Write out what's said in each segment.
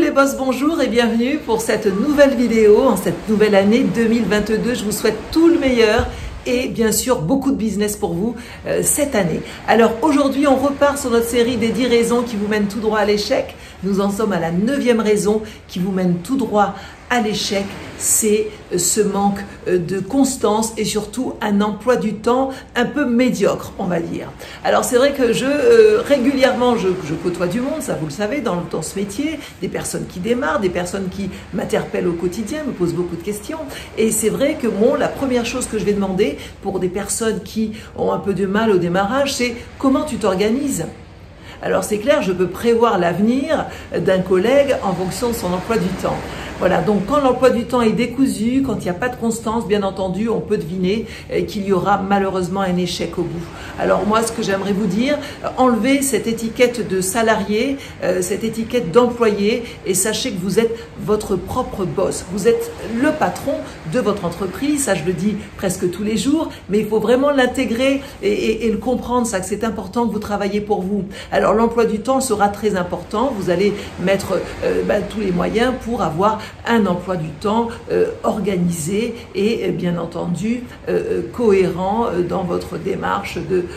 les boss, bonjour et bienvenue pour cette nouvelle vidéo, en cette nouvelle année 2022. Je vous souhaite tout le meilleur et bien sûr beaucoup de business pour vous cette année. Alors aujourd'hui, on repart sur notre série des 10 raisons qui vous mènent tout droit à l'échec. Nous en sommes à la 9e raison qui vous mène tout droit à l'échec. C'est ce manque de constance et surtout un emploi du temps un peu médiocre, on va dire. Alors c'est vrai que régulièrement, je côtoie du monde, ça vous le savez, dans ce métier, des personnes qui démarrent, des personnes qui m'interpellent au quotidien, me posent beaucoup de questions. Et c'est vrai que la première chose que je vais demander pour des personnes qui ont un peu de mal au démarrage, c'est comment tu t'organises ? Alors c'est clair, je peux prévoir l'avenir d'un collègue en fonction de son emploi du temps. Voilà, donc quand l'emploi du temps est décousu, quand il n'y a pas de constance, bien entendu, on peut deviner qu'il y aura malheureusement un échec au bout. Alors moi, ce que j'aimerais vous dire, enlevez cette étiquette de salarié, cette étiquette d'employé et sachez que vous êtes votre propre boss. Vous êtes le patron de votre entreprise, ça je le dis presque tous les jours, mais il faut vraiment l'intégrer et le comprendre, ça que c'est important que vous travaillez pour vous. Alors l'emploi du temps sera très important, vous allez mettre tous les moyens pour avoir un emploi du temps organisé et bien entendu cohérent dans votre démarche,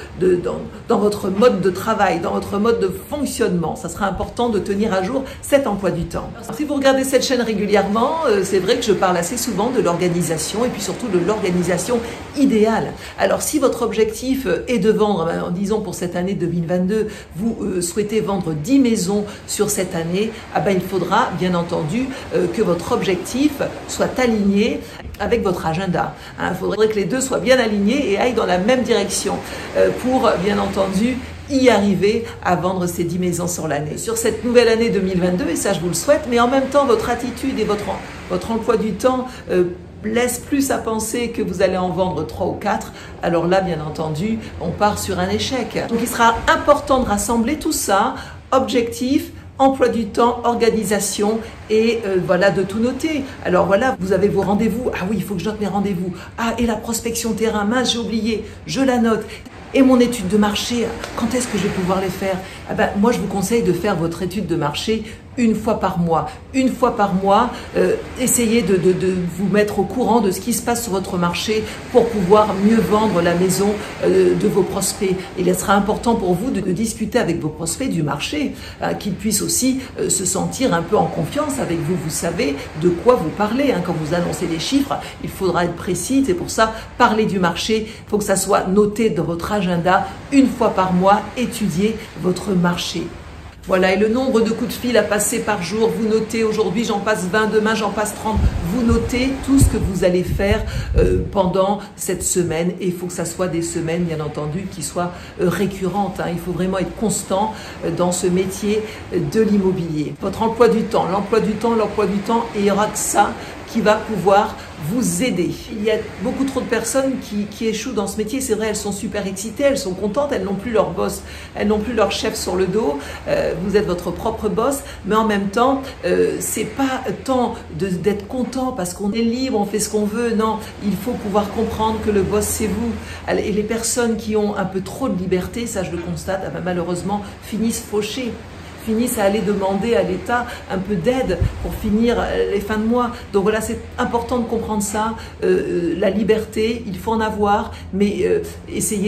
dans votre mode de travail, dans votre mode de fonctionnement. Ça sera important de tenir à jour cet emploi du temps. Si vous regardez cette chaîne régulièrement, c'est vrai que je parle assez souvent de l'organisation et puis surtout de l'organisation idéale. Alors si votre objectif est de vendre, disons pour cette année 2022, vous souhaitez vendre 10 maisons sur cette année, il faudra bien entendu que votre objectif soit aligné avec votre agenda. Il faudrait que les deux soient bien alignés et aillent dans la même direction pour bien entendu y arriver à vendre ces 10 maisons sur l'année. Sur cette nouvelle année 2022, et ça je vous le souhaite, mais en même temps votre attitude et votre emploi du temps laisse plus à penser que vous allez en vendre 3 ou 4, alors là bien entendu on part sur un échec. Donc il sera important de rassembler tout ça, objectif, emploi du temps, organisation et voilà, de tout noter. Alors voilà, vous avez vos rendez-vous. Ah oui, il faut que je note mes rendez-vous. Ah, et la prospection terrain, mince, j'ai oublié, je la note. Et mon étude de marché, quand est-ce que je vais pouvoir les faire? Moi, je vous conseille de faire votre étude de marché une fois par mois. Une fois par mois, essayez de vous mettre au courant de ce qui se passe sur votre marché pour pouvoir mieux vendre la maison de vos prospects. Il sera important pour vous de discuter avec vos prospects du marché, qu'ils puissent aussi se sentir un peu en confiance avec vous. Vous savez de quoi vous parlez. Quand vous annoncez les chiffres, il faudra être précis. C'est pour ça, parler du marché, il faut que ça soit noté dans votre agenda. Une fois par mois, étudiez votre marché. Voilà, et le nombre de coups de fil à passer par jour, vous notez aujourd'hui j'en passe 20, demain j'en passe 30, vous notez tout ce que vous allez faire pendant cette semaine et il faut que ça soit des semaines bien entendu qui soient récurrentes. Il faut vraiment être constant dans ce métier de l'immobilier. Votre emploi du temps, l'emploi du temps et il y aura que ça qui va pouvoir vous aider. Il y a beaucoup trop de personnes qui échouent dans ce métier. C'est vrai, elles sont super excitées, elles sont contentes, elles n'ont plus leur boss, elles n'ont plus leur chef sur le dos. Vous êtes votre propre boss, mais en même temps, c'est pas tant d'être content parce qu'on est libre, on fait ce qu'on veut. Non, il faut pouvoir comprendre que le boss, c'est vous. Et les personnes qui ont un peu trop de liberté, ça je le constate, malheureusement, finissent fauchées. Finissent à aller demander à l'État un peu d'aide pour finir les fins de mois. Donc voilà, c'est important de comprendre ça. La liberté, il faut en avoir, mais essayez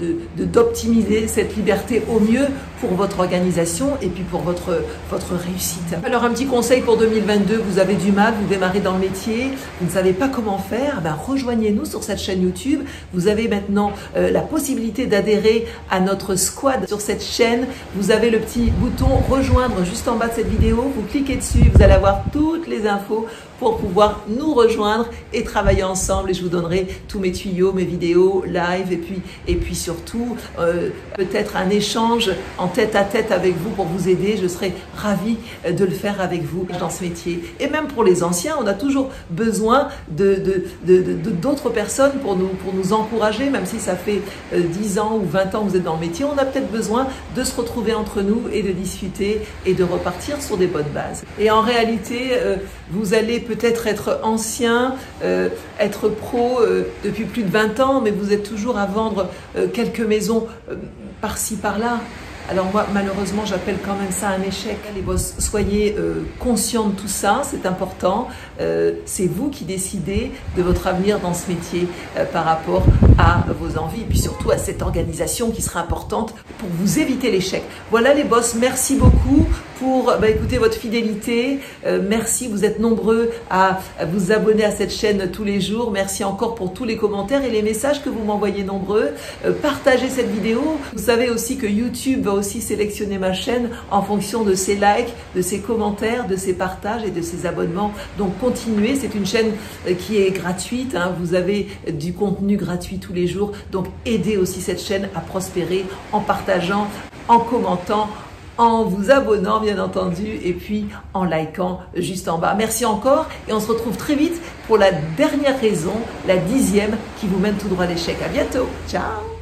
d'optimiser cette liberté au mieux pour votre organisation et puis pour votre réussite. Alors un petit conseil pour 2022, vous avez du mal, vous démarrez dans le métier, vous ne savez pas comment faire, rejoignez-nous sur cette chaîne YouTube. Vous avez maintenant la possibilité d'adhérer à notre squad sur cette chaîne. Vous avez le petit bouton rejoindre juste en bas de cette vidéo, vous cliquez dessus, vous allez avoir toutes les infos pour pouvoir nous rejoindre et travailler ensemble et je vous donnerai tous mes tuyaux, mes vidéos, live et puis surtout peut-être un échange en tête-à-tête avec vous pour vous aider. Je serai ravie de le faire avec vous dans ce métier. Et même pour les anciens, on a toujours besoin d'autres personnes pour nous encourager, même si ça fait 10 ans ou 20 ans que vous êtes dans le métier, on a peut-être besoin de se retrouver entre nous et de discuter et de repartir sur des bonnes bases. Et en réalité, vous allez peut-être être ancien, être pro depuis plus de 20 ans, mais vous êtes toujours à vendre quelques maisons par-ci, par-là. Alors moi, malheureusement, j'appelle quand même ça un échec. Les boss, soyez conscients de tout ça, c'est important. C'est vous qui décidez de votre avenir dans ce métier par rapport à vos envies et puis surtout à cette organisation qui sera importante pour vous éviter l'échec. Voilà les boss, merci beaucoup pour écouter votre fidélité. Merci, vous êtes nombreux à vous abonner à cette chaîne tous les jours. Merci encore pour tous les commentaires et les messages que vous m'envoyez nombreux. Partagez cette vidéo. Vous savez aussi que YouTube va aussi sélectionner ma chaîne en fonction de ses likes, de ses commentaires, de ses partages et de ses abonnements. Donc continuez, c'est une chaîne qui est gratuite. Vous avez du contenu gratuit tous les jours. Donc aidez aussi cette chaîne à prospérer en partageant, en commentant, en vous abonnant bien entendu et puis en likant juste en bas. Merci encore et on se retrouve très vite pour la dernière raison, la 10e qui vous mène tout droit à l'échec. À bientôt, ciao.